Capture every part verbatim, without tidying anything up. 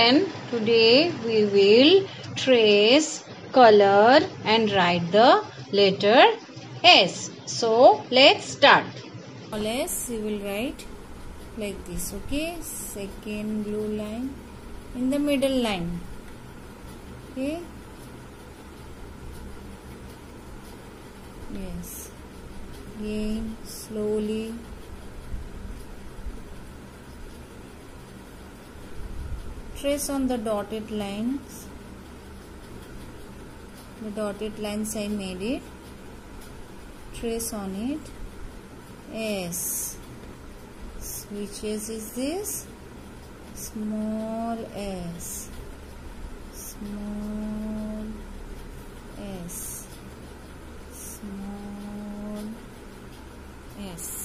children, today we will trace, color and write the letter S. So let's start. Small S you will write like this, okay? Second blue line in the middle line, okay? Yes. Again slowly. Trace on the dotted lines. The dotted lines I made it. Trace on it. S. Which S is this? Small s. Small s. Small s.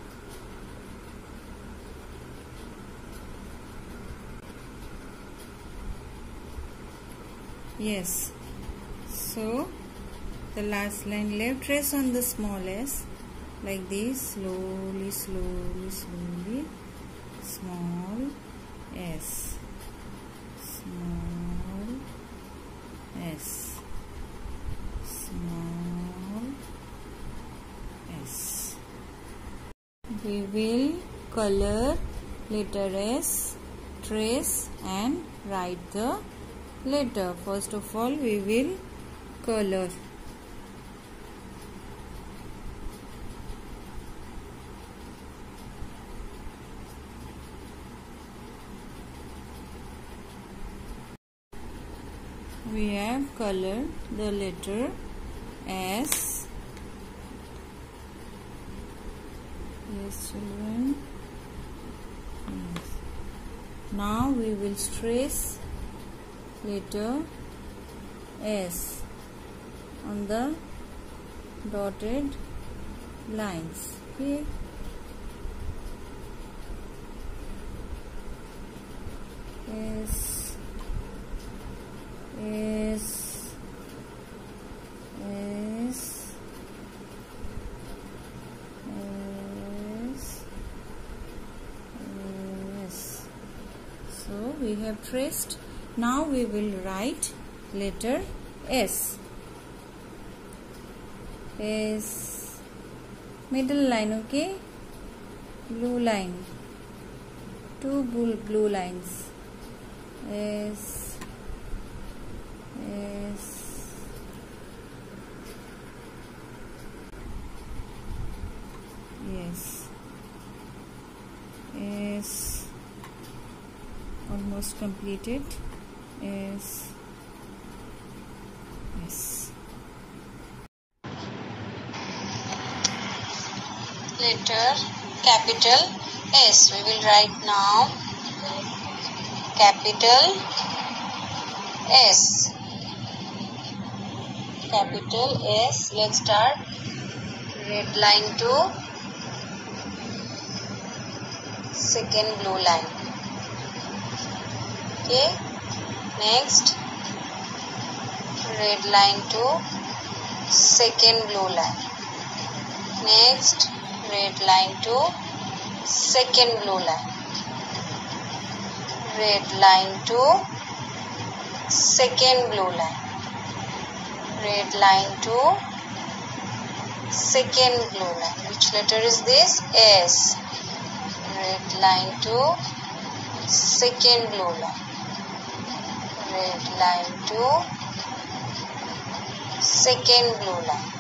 Yes. So the last line left, trace on the small s like this, slowly, slowly, slowly. Small s. Small s. Small s. We will color letter S, trace and write the letter. First of all, we will color. We have colored the letter S. Yes, children. Yes. Now we will trace letter S on the dotted lines, okay? S, S, S, S, S. So we have traced. Now we will write letter S. S. Middle line, okay? Blue line. Two blue, blue lines. S. S. Yes. S. Almost completed. S. S. Letter capital S. We will write now. Capital S. Capital S. Let's start. Red line to second blue line. Okay. Next, red line to second blue line. Next, red line to second blue line. Red line to second blue line. Red line to second blue line. Which letter is this? S. Red line to second blue line. Red line to second blue line.